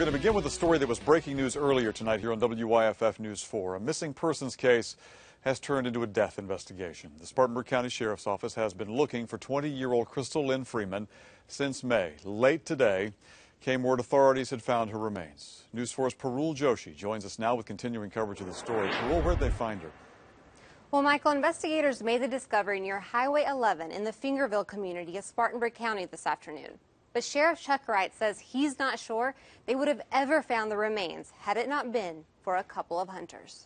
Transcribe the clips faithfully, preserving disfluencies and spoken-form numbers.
going to begin with a story that was breaking news earlier tonight here on W Y F F News four. A missing persons case has turned into a death investigation. The Spartanburg County Sheriff's Office has been looking for twenty-year-old Crystal Lynn Freeman since May. Late today came word authorities had found her remains. News four's Parul Joshi joins us now with continuing coverage of the story. Parul, where'd they find her? Well, Michael, investigators made the discovery near Highway eleven in the Fingerville community of Spartanburg County this afternoon. But Sheriff Chuck Wright says he's not sure they would have ever found the remains had it not been for a couple of hunters.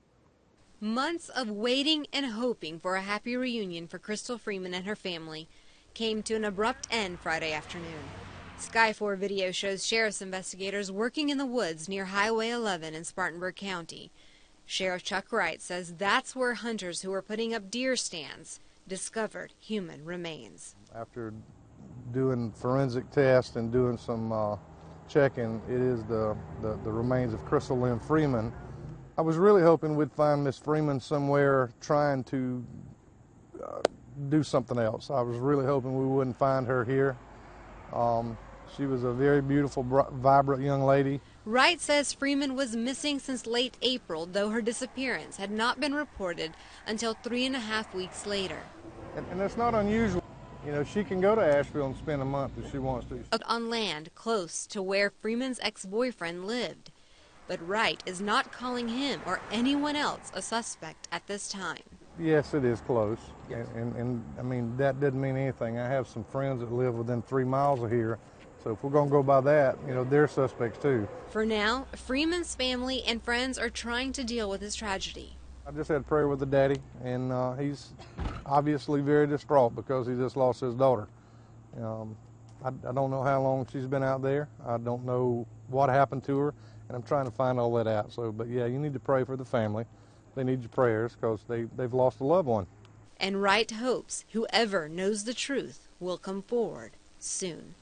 Months of waiting and hoping for a happy reunion for Crystal Freeman and her family came to an abrupt end Friday afternoon. Sky four video shows sheriff's investigators working in the woods near Highway eleven in Spartanburg County. Sheriff Chuck Wright says that's where hunters who were putting up deer stands discovered human remains. After doing forensic tests and doing some uh, checking, it is the, the, the remains of Crystal Lynn Freeman. I was really hoping we'd find Miss Freeman somewhere trying to uh, do something else. I was really hoping we wouldn't find her here. Um, she was a very beautiful, vibrant young lady. Wright says Freeman was missing since late April, though her disappearance had not been reported until three and a half weeks later. And, and that's not unusual. You know, she can go to Asheville and spend a month if she wants to. On land close to where Freeman's ex-boyfriend lived. But Wright is not calling him or anyone else a suspect at this time. Yes, it is close. Yes. And, and, and, I mean, that doesn't mean anything. I have some friends that live within three miles of here. So if we're going to go by that, you know, they're suspects too. For now, Freeman's family and friends are trying to deal with his tragedy. I just had prayer with the daddy, and uh, he's obviously very distraught because he just lost his daughter. Um, I, I don't know how long she's been out there. I don't know what happened to her, and I'm trying to find all that out. So, but yeah, you need to pray for the family. They need your prayers because they, they've lost a loved one. And Wright hopes whoever knows the truth will come forward soon.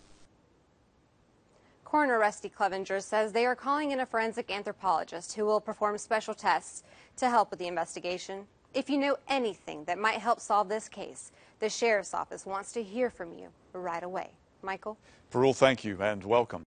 Coroner Rusty Clevenger says they are calling in a forensic anthropologist who will perform special tests to help with the investigation. If you know anything that might help solve this case, the Sheriff's Office wants to hear from you right away. Michael? Parul, thank you and welcome.